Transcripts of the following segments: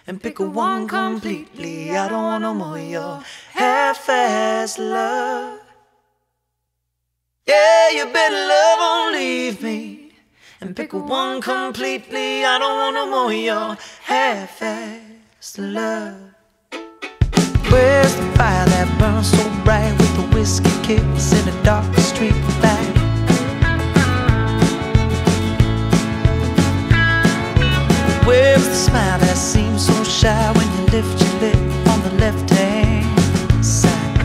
and pick a one completely. I don't want no more of your half-assed love. Yeah, you better love or leave me, and pick a one completely. I don't want no more of your half-assed love. Where's the fire that burns so bright with the whiskey kiss in a dark street light? Where's the smile that seems so shy when you lift your lip on the left-hand side?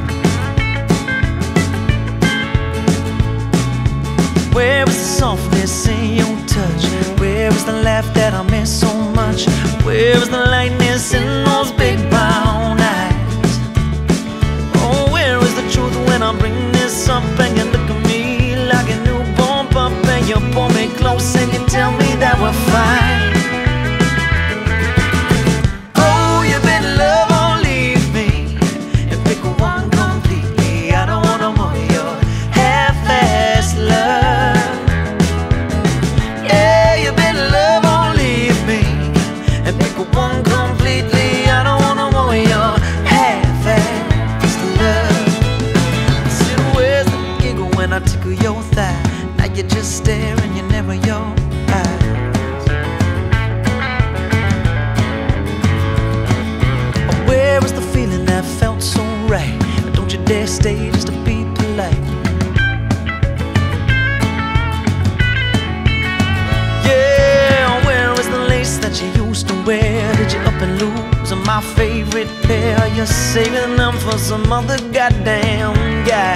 Where is the softness in your touch? Where is the laugh that I miss so much? Where is the lightness in those big brown eyes? Oh, where is the truth when I bring this up and you look at me like a newborn pup and you pull me close and you tell me that we're fine? I tickle your thigh, now you just stare and you never your eyes. Where is the feeling that felt so right? Don't you dare stay just to be polite. Yeah, where is the lace that you used to wear? Did you up and lose my favorite pair? You're saving them for some other goddamn guy.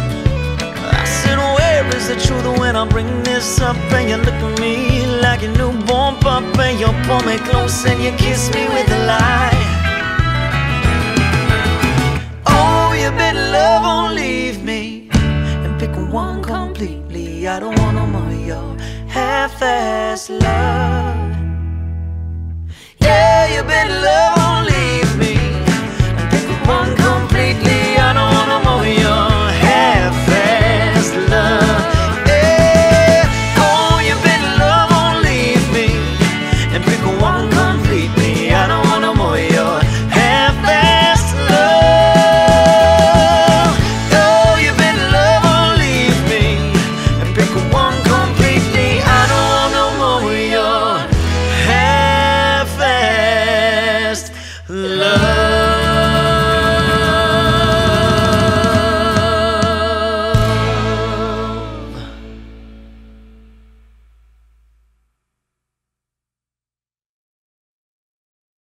Where is the truth when I bring this up and you look at me like a newborn pup and you pull me close and you kiss me with a lie? Oh, you better love or leave me and pick one completely. I don't want no more of your half-assed love.